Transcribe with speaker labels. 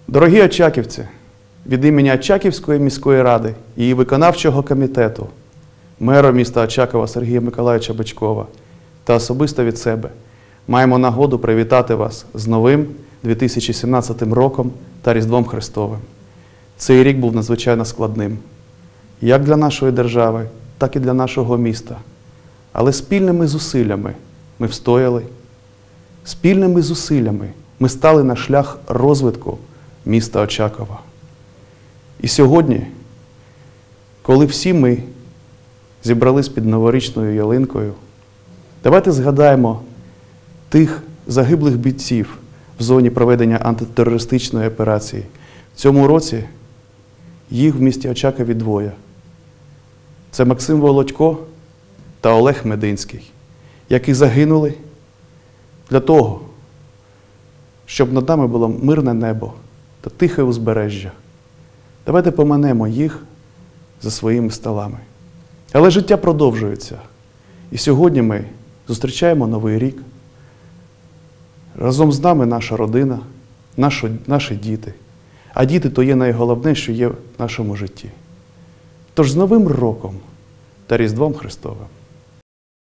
Speaker 1: Дорогі очаківці, від імені Очаківської міської ради і її виконавчого комітету, мера міста Очакова Сергія Миколайовича Бичкова та особисто від себе маємо нагоду привітати вас з новим 2017 роком та Різдвом Христовим. Цей рік був надзвичайно складним, як для нашої держави, так і для нашого міста. Але спільними зусиллями ми встояли, спільними зусиллями ми стали на шлях розвитку міста Очакова. І сьогодні, коли всі ми зібрались під новорічною ялинкою, давайте згадаємо тих загиблих бійців в зоні проведення антитерористичної операції. В цьому році їх в місті Очакові двоє. Це Максим Володько та Олег Мединський, які загинули для того, щоб над нами було мирне небо та тихе узбережжя. Давайте поминемо їх за своїми столами. Але життя продовжується. І сьогодні ми зустрічаємо Новий рік. Разом з нами наша родина, наші діти. А діти – то є найголовніше, що є в нашому житті. Тож з Новим роком та Різдвом Христовим!